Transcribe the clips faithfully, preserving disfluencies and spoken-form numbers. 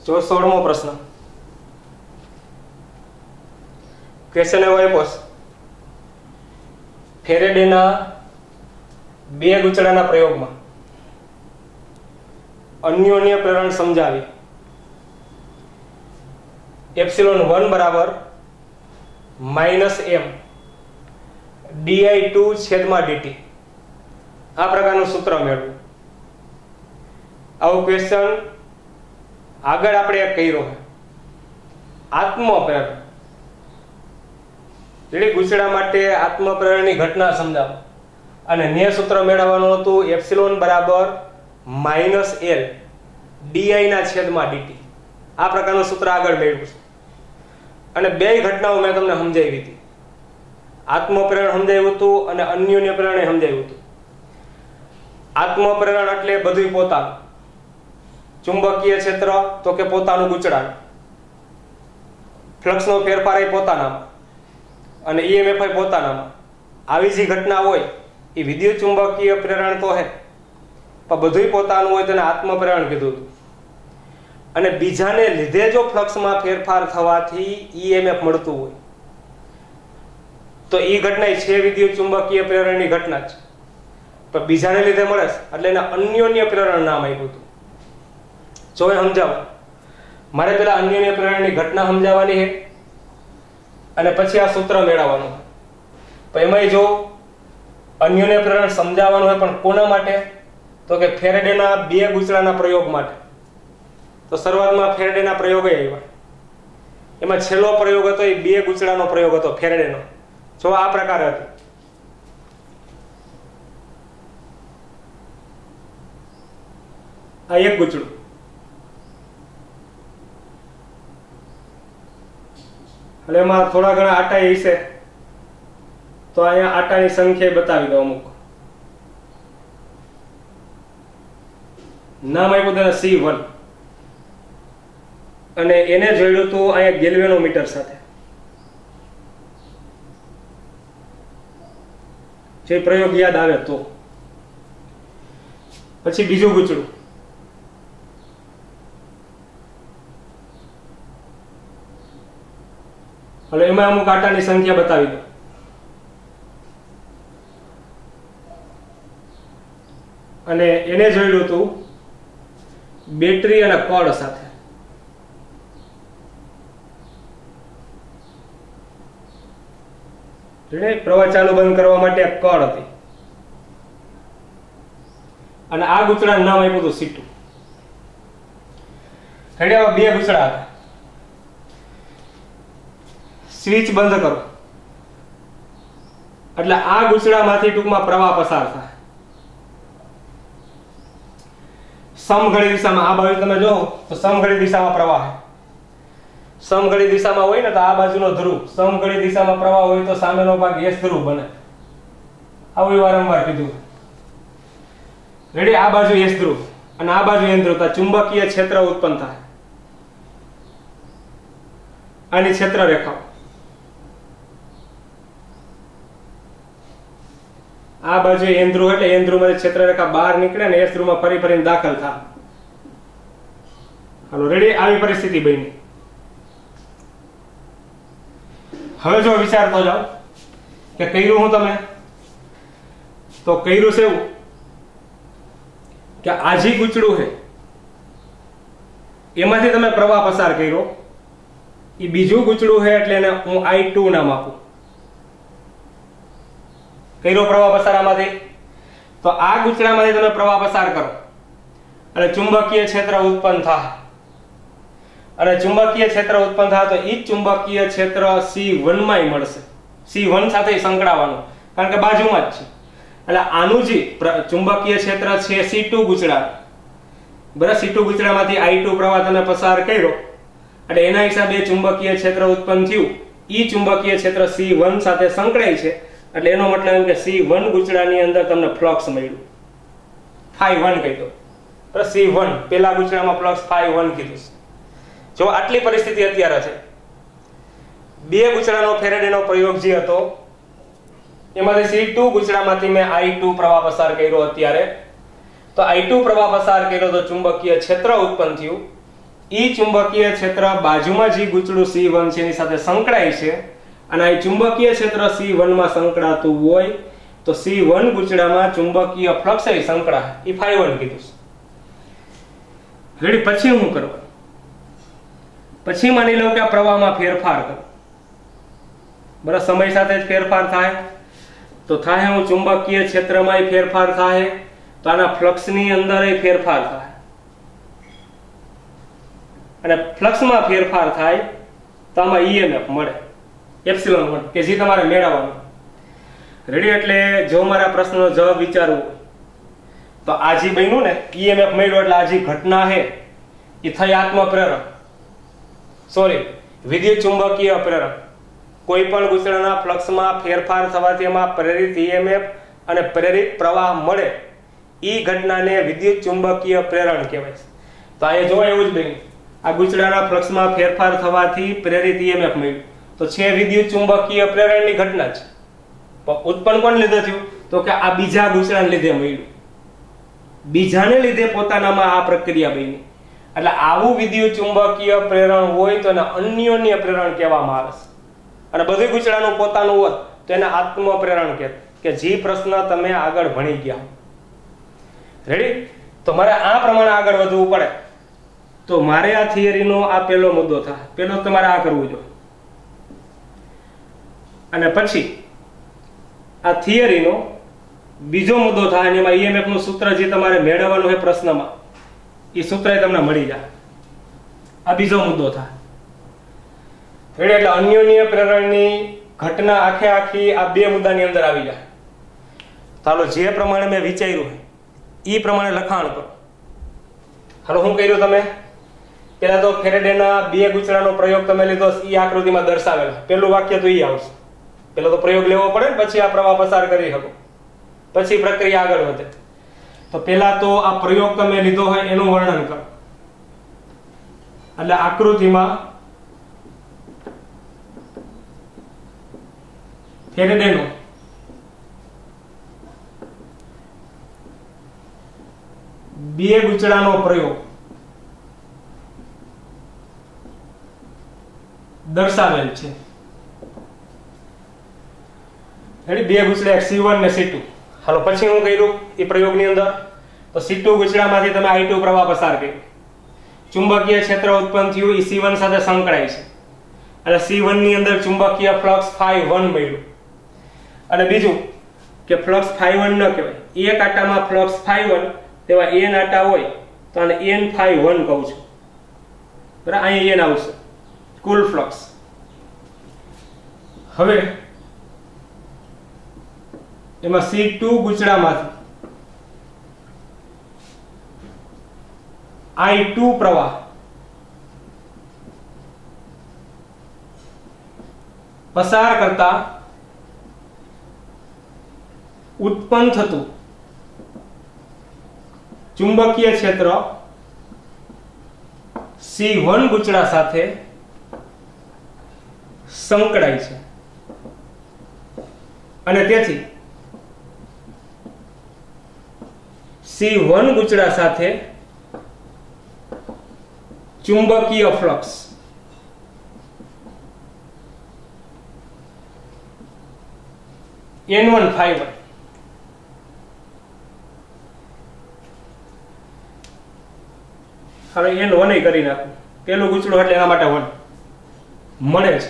जो सोळमो प्रश्न क्वेश्चन एवो आप्यो छे फेरेडेना बे गुचड़ाना प्रयोगमां अन्योन्य प्रेरण समजावी एप्सिलॉन वन बराबर minus M D I two छेदमा डीटी आ प्रकारનું सूत्र મેળવ્યું। આવો ક્વેશ્ચન આગળ આપણે એક કર્યો છે આત્મપ્રેરણ એટલે ગુચડા માટે આત્મપ્રેરણની ઘટના સમજાવો અને ન્યાય સૂત્ર મેળવવાનું હતું એપ્સિલોન બરાબર માઈનસ એલ ડીઆઈ ના છેદમાં ડીટી આ પ્રકારનું સૂત્ર આગળ મેળવ્યું છે અને બે ઘટનાઓ મેં તમને સમજાવી હતી આત્મપ્રેરણ સમજાવ્યું હતું અને અન્યોન્ય પ્રેરણે સમજાવ્યું હતું। આત્મપ્રેરણ એટલે બધું પોતાનું ચુંબકીય ક્ષેત્ર તો કે પોતાનું ગુચડાનું ફ્લક્સનો ફેરફાર એ પોતાનામાં અને ઈએમએફ એ પોતાનામાં આવી જે ઘટના હોય એ વિદ્યુત ચુંબકીય પ્રેરણ તો હે પણ બધું પોતાનું હોય તેને આત્મપ્રેરણ કીધું હતું। અને બીજાને લીધે જો ફ્લક્સમાં ફેરફાર થવાથી ઈએમએફ મળતું હોય તો એ ઘટના છે વિદ્યુત ચુંબકીય પ્રેરણની ઘટના છે પણ બીજાને લીધે મળે એટલે એને અન્યોન્ય પ્રેરણ નામ આપ્યું હતું। જો એ સમજાવો મારે પેલા અન્યોન્ય પ્રેરણની ઘટના સમજાવવાની છે અને પછી આ સૂત્ર મેળવવાનું છે। તો એમાં જો અન્યોન્ય પ્રેરણ સમજાવવાનું હોય પણ કોના માટે તો કે ફેરેડેના બે ગુચડાના પ્રયોગ માટે। તો શરૂઆતમાં ફેરેડેના પ્રયોગ આવ્યા એમાં છેલ્લો પ્રયોગ હતો એ બે ગુચડાનો પ્રયોગ હતો ફેરેડેનો। જો આ પ્રકાર હતો આ એક ગુચડું એટલે એમાં થોડા ઘણા આટા હશે તો અહીંયા આટાની સંખ્યા બતાવી દો અમુક નામ આપ્યું તેને સી વન અને એને જોડ્યું હતું અહીંયા ગેલ્વેનોમીટર સાથે જે પ્રયોગ યાદ આવે તો પછી બીજું ગુચડું એટલે એમાં અમુક આટાની સંખ્યા બતાવી દો અને એને જોડ્યું હતું બેટરી અને કડ સાથે પ્રવાહ ચાલુ બંધ કરવા માટે એક કડ હતી અને આ ગુચડાનું નામ આપ્યું હતું સીટુ। હેડ્યા બે ગુચડા હતા સ્વિચ બંધ કરો એટલે આ ગુચડામાંથી ટૂંકમાં પ્રવાહ પસાર થાય સમઘડી દિશામાં। આ બાજુ તમે જો તો સમઘડી દિશામાં પ્રવાહ છે સમઘડી દિશામાં હોય ને તો આ બાજુનો ધ્રુવ સમઘડી દિશામાં પ્રવાહ હોય તો સામેનો ભાગ એસ ધ્રુવ બને આવું વારંવાર કીધું રેડી। આ બાજુ એસ ધ્રુવ અને આ બાજુ એન ધ્રુવ તો ચુંબકીય ક્ષેત્ર ઉત્પન્ન થાય આની ક્ષેત્ર રેખાઓ આ બાજુ એન ધ્રુવ એટલે એન ધ્રુવ માંથી ક્ષેત્ર રેખા બહાર નીકળે ને એસ ધ્રુવમાં ફરી ફરીને દાખલ થાય। હાલો રેડી આવી પરિસ્થિતિ બની। હવે જો વિચારતો જાઓ કે કર્યું હું તમે તો કર્યું છે એવું કે આજી ગુચડું છે એમાંથી તમે પ્રવાહ પસાર કર્યો એ બીજું ગુચડું છે એટલે એને હું આઈ ટુ નામ આપું કર્યો પ્રવાહ પસાર આમાંથી તો આ ગુચડામાંથી તમે પ્રવાહ પસાર કરો અને ચુંબકીય ક્ષેત્ર ઉત્પન્ન થાય અને ચુંબકીય ક્ષેત્ર ઉત્પન્ન થાય તો એ ચુંબકીય ક્ષેત્ર સી વન માં મળશે સી વન સાથે સંકળાવાનું કારણ કે બાજુમાં જ છે એટલે આનું જે ચુંબકીય ક્ષેત્ર છે સી ટુ ગુચડા બરાબર સી ટુ ગુચડામાંથી આઈ ટુ પ્રવાહ તમે પસાર કર્યો એટલે એના હિસાબે ચુંબકીય ક્ષેત્ર ઉત્પન્ન થયું ઈ ચુંબકીય ક્ષેત્ર સી વન સાથે સંકળાય છે એટલે એનો મતલબ એમ કે સી વન ગુચડાની અંદર તમને ફ્લક્સ મળ્યું ફાઈ વન કહી દો તો સી વન પેલા ગુચડામાં ફ્લક્સ ફાઈ વન કીધું। જો આટલી પરિસ્થિતિ અત્યારે છે બે ગુચડાનો ફેરેડેનો પ્રયોગ જે હતો એમાંથી સી ટુ ગુચડામાંથી મેં આઈ ટુ પ્રવાહ પસાર કર્યો અત્યારે તો આઈ ટુ પ્રવાહ પસાર કર્યો તો ચુંબકીય ક્ષેત્ર ઉત્પન્ન થયું ઈ ચુંબકીય ક્ષેત્ર બાજુમાં જે ગુચડું સી વન છે એની સાથે સંકળાય છે અને આ ચુંબકીય ક્ષેત્ર સી વન માં સંકળાતું હોય તો સી વન ગુચડામાં ચુંબકીય ફ્લક્સ એ સંકળાય. ઈ ફાઈ વન કીધું છે. રેડી. પછી હું કરવા પછી માની લો કે આ પ્રવાહમાં ફેરફાર કરો. બરાબર, સમય સાથે જ ફેરફાર થાય તો થાય હું ચુંબકીય ક્ષેત્રમાં ફેરફાર થાય તો આના ફ્લક્સની અંદર ફેરફાર થાય અને ફ્લક્સમાં ફેરફાર થાય તો આમાં ઈએમએફ મળે એપ્સિલોન વન કે જે તમારે મેળવવાનું. રેડી. એટલે જો મારા પ્રશ્નનો જવાબ વિચારવો તો આ જે બન્યું ને ઈએમએફ મળ્યો એટલે આ જે ઘટના છે એ થઈ આત્મપ્રેરક સોરી વિદ્યુત ચુંબકીય પ્રેરક. કોઈ પણ ગુચડાના ફ્લક્સમાં ફેરફાર થવાથી એમાં પ્રેરિત ઈએમએફ અને પ્રેરિત પ્રવાહ મળે ઈ ઘટનાને વિદ્યુત ચુંબકીય પ્રેરણ કહેવાય છે. તો અહીંયા જો એવું જ બન્યું, આ ગુચડાના ફ્લક્સમાં ફેરફાર થવાથી પ્રેરિત ઈએમએફ મળ્યું તો છે વિદ્યુત ચુંબકીય પ્રેરણની ઘટના છે. પણ ઉત્પન્ન કોણ લીધે થયું તો કે આ બીજા ગુચડાને લીધે મળ્યું, બીજાને લીધે પોતાનામાં આ પ્રક્રિયા બની. એટલે આવું વિદ્યુત ચુંબકીય પ્રેરણ હોય તો એને અન્યોન્ય પ્રેરણ કહેવામાં આવે છે. અને બધી ગુચડાનું પોતાનું હોત તો એને આત્મપ્રેરણ કહે કે જે પ્રશ્ન તમે આગળ ભણી ગયા. રેડી. તો મારે આ પ્રમાણે આગળ વધવું પડે તો મારે આ થિયરીનો આ પહેલો મુદ્દો થાય. પહેલો તમારે આ કરવું જોઈએ અને પછી આ થિયરીનો બીજો મુદ્દો થાય અને એમાં ઈએમએફ નું સૂત્ર જે તમારે મેળવવાનું છે પ્રશ્નમાં એ સૂત્ર તમને મળી જાય. આ બીજો મુદ્દો થાય. એટલે અન્યોન્ય પ્રેરણની ઘટના આખે આખી આ બે મુદ્દાની અંદર આવી જાય. ચાલો જે પ્રમાણે મેં વિચાર્યું એ પ્રમાણે લખાણ કરો. હાલો શું કર્યું તમે? પેલા તો ફેરેડેના બે ગુચડાનો પ્રયોગ તમે લીધો એ આકૃતિમાં દર્શાવેલો. પેલું વાક્ય તો એ આવશે. પેલો તો પ્રયોગ લેવો પડે ને પછી આ પ્રવાહ પસાર કરી શકો પછી પ્રક્રિયા આગળ વધે. તો પેલા તો આ પ્રયોગ તમે લીધો હોય એનું વર્ણન કરો. એટલે આકૃતિમાં ફેરેડેનો બે ગુચડાનો પ્રયોગ દર્શાવેલ છે. બે ગુચડા સી વન ને સી ટુ. હાલો પછી હું કર્યું એ પ્રયોગની અંદર તો સી ટુ ગુચડામાંથી તમે આઈ ટુ પ્રવાહ પસાર કર્યો. ચુંબકીય ક્ષેત્ર ઉત્પન્ન થયું એ સી વન સાથે સંકળાય છે એટલે સી વન ની અંદર ચુંબકીય ફ્લક્સ ફાઈ વન મળ્યું. અને બીજું કે ફ્લક્સ ફાઈ વન ન કહેવાય, એક આટામાં ફ્લક્સ ફાઈ વન તેવા એન આટા હોય તો આને એન ફાઈ વન કહું છું. બરાબર, અહીં એન આવશે કુલ ફ્લક્સ. હવે એમાં સી ટુ ગુચડામાંથી આઈ ટુ પ્રવાહ પસાર કરતા ઉત્પન્ન થતું ચુંબકીય ક્ષેત્ર સી વન ગુચડા સાથે સંકળાય છે અને તેથી સી વન ગુચડા સાથે ચુંબકીય flux N one phi one હવે એન વન કરી નાખું. પેલું ગુચડું એટલે એના માટે વન મળે છે.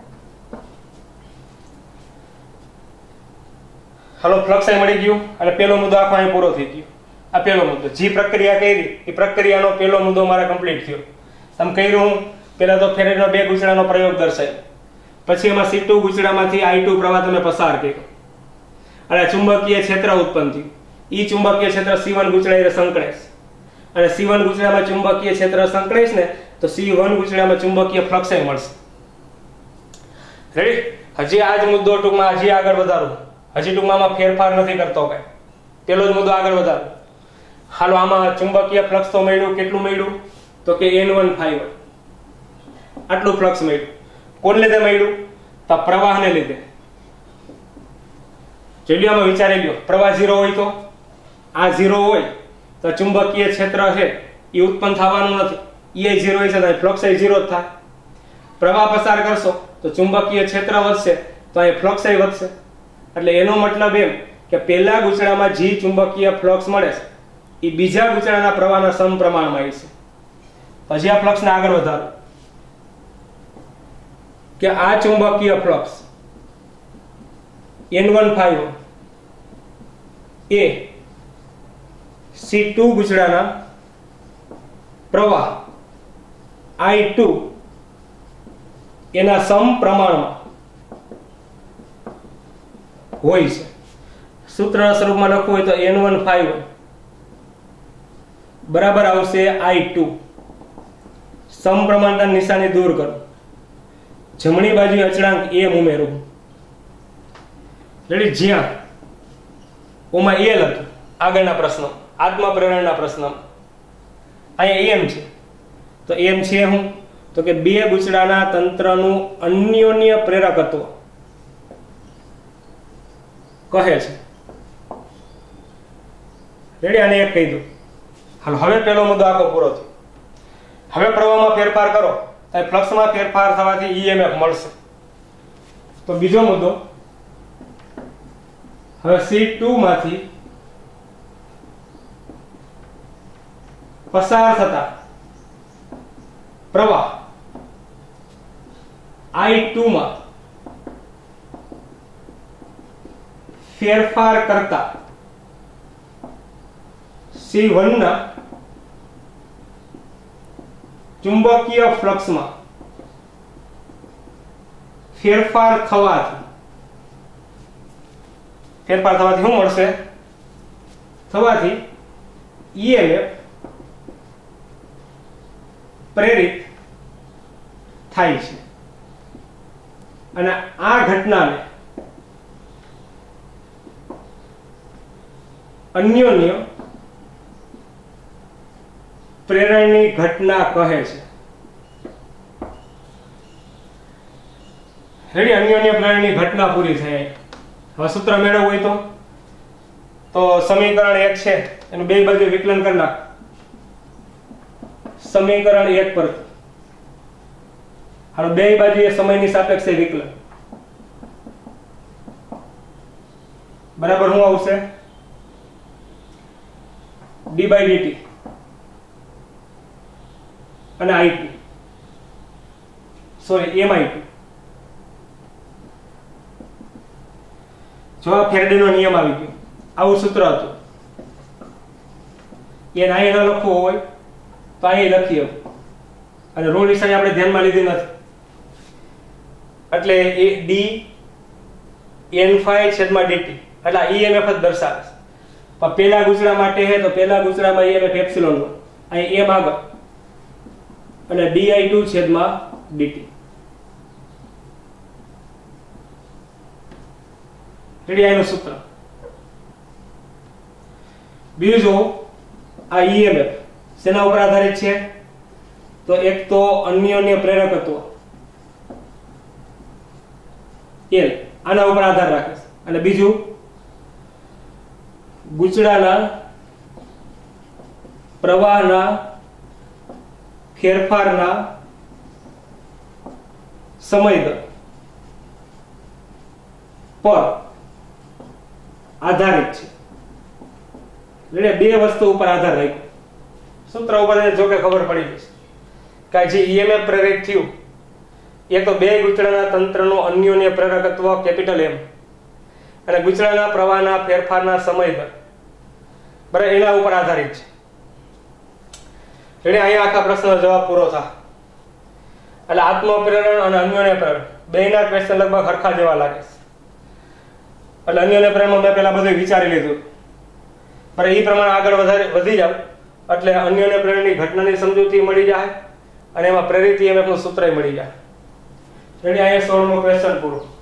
હાલો ફ્લક્સ મળી ગયું અને પેલો મુદ્દો આખો અહીં પૂરો થઈ ગયો. આ પેલો મુદ્દો જે પ્રક્રિયા કરી એ પ્રક્રિયાનો પેલો મુદ્દો મારે કમ્પ્લીટ થયો. તમે કર્યું પેલા તો ફેરેડનો બે ગુચડાનો પ્રયોગ દર્શાવ્યો, પછી એમાં સી ટુ ગુચડામાંથી આઈ ટુ પ્રવાહ તમે પસાર કર્યો અને ચુંબકીય ક્ષેત્ર ઉત્પન્ન થયું. ઈ ચુંબકીય ક્ષેત્ર સી વન ગુચડા સંકળાય અને સી વન ગુચડામાં ચુંબકીય ક્ષેત્ર સંકળાય ને તો સી વન ગુચડામાં ચુંબકીય ફ્લક્સ મળશે. રેડી. હજી આ જ મુદ્દો ટૂંકમાં હજી આગળ વધારું. હજી ટૂંકમાં ફેરફાર નથી કરતો કઈ. પેલો જ મુદ્દો આગળ વધારો. હાલો આમાં ચુંબકીય ફ્લક્સ તો મળ્યું. કેટલું મળ્યું તો કે એન વન ફાઈ વન આટલું ફ્લક્સ મળ્યું. કોણ લીધે મળ્યું તો પ્રવાહને લીધે. જોઈમાં વિચારી લ્યો પ્રવાહ ઝીરો હોય તો આ ઝીરો હોય તો ચુંબકીય ક્ષેત્ર છે એ ઉત્પન્ન થવાનું નથી. E એ ઝીરો છે તો ફ્લક્સ એ ઝીરો જ થાય. પ્રવાહ પસાર કરશો તો ચુંબકીય ક્ષેત્ર વધશે તો અહીં ફ્લક્સ એ વધશે. એટલે એનો મતલબ એમ કે પહેલા ગૂંચળામાં જે ચુંબકીય ફ્લક્સ મળે છે એ બીજા ગૂંચળાના પ્રવાહના સમપ્રમાણમાં હશે. પછી આ ફ્લક્સને આગળ વધારો કે આ ચુંબકીય ફ્લક્સ એન વન ફાઈવ એ સી ટુ ગૂંચળાના પ્રવાહ આઈ ટુ એના સમપ્રમાણમાં હોય છે. સૂત્રના સ્વરૂપમાં લખવું હોય તો એન વન ફાઈવ બરાબર આવશે આઈ ટુ. સમપ્રમાણતા નિશાની દૂર કરો, જમણી બાજુ અચળાંક એમ ઉમેરું. રેડી? જ્યાં ઓમાં એલ હતું આગળના પ્રશ્ન, આત્મા પ્રેરણના પ્રશ્ન, અહીંયા એમ છે તો એમ છે હું તો કે બે ગૂંચળાના તંત્રનું અન્યોન્ય પ્રેરકત્વ કહે છે. રેડી? આને એક કહી દો. હાલો, હવે પહેલો મુદ્દો આખો પૂરો થયો. હવે પ્રવાહમાં ફેરફાર કરો તો ફ્લક્સમાં ફેરફાર થવાથી ઈએમએફ મળશે. તો બીજો મુદ્દો, હવે સી ટુ માંથી પસાર થતા પ્રવાહ આઈ ટુ માં ફેરફાર કરતા સી વન ના ચુંબકીય ફ્લક્સમાં ફેરફાર થવાથી ફેરફાર થવાથી શું મળશે? થવાથી ઈએમએફ પ્રેરિત થાય છે. અને આ ઘટનાને અન્યોન્ય પ્રેરણની ઘટના કહે છે. રેડી? અન્યોન્ય પ્રેરણની ઘટના પૂરી થઈ. હવે સૂત્ર મેળવવું હોય તો તો સમીકરણ એક છે એનું બે બાજુ વિકલન કરી નાખ. સમીકરણ એક પર હાલો બે બાજુ એ સમયની સાપેક્ષે વિકલન બરાબર શું આવશે? ડી બાય ડીટી અને I two sorry M I two. જો આ ફેરાડેનો નિયમ આવી ગયો, આવું સૂત્ર હતું. એને અહીં ન લખવું હોય તો અહીં લખીએ, અને ઋણ નિશાની આપણે ધ્યાનમાં લીધી નથી એટલે એ ડી એન ફાઈ છેદમાં ડીટી એટલે ઈએમએફ જ દર્શાવે છે. પણ પેલા ગૂંચળા માટે છે તો પેલા ગૂંચળામાં ઈએમએફ એપ્સિલોન નો, અહીં એમ આગળ અને ડીઆઈ ટુ છેદમાં ડીટી. રેડી? આનું સૂત્ર. બીજું જો આ ઈએમએફ શેના ઉપર આધારિત છે? તો એક તો અન્યોન્ય પ્રેરકત્વ એલ આના ઉપર આધાર રાખે છે, અને બીજું ગૂંચળાના પ્રવાહના ફેરફારના સમય પર આધારિત છે. એટલે બે વસ્તુ ઉપર આધાર રાખ્યો. સૂત્ર ઉપર જો કે ખબર પડી જશે કે જે ઈએમએફ પ્રેરિત થયું એક તો બે ગૂંચળાના તંત્રનું અન્યોન્ય પ્રેરકત્વ કેપિટલ એમ અને ગૂંચળાના પ્રવાહના ફેરફારના સમય દર બરાબર એના ઉપર આધારિત છે. એટલે અહીંયા આખા પ્રશ્નનો જવાબ પૂરો થાય. એટલે આત્મપ્રેરણ અને અન્યોન્ય પ્રેરણ બેના ક્વેશ્ચન લગભગ સરખા જેવા લાગે છે. એટલે અન્યોન્ય પ્રેરણમાં મેં પહેલા બધું વિચારી લીધું, પણ એ પ્રમાણે આગળ વધારે વધી જાવ એટલે અન્યોન્ય પ્રેરણની ઘટનાની સમજૂતી મળી જાય અને એમાં પ્રેરિત ઈએમએફ નું સૂત્ર મળી જાય. રેડી? અહીંયા સોળમો ક્વેશ્ચન પૂરો.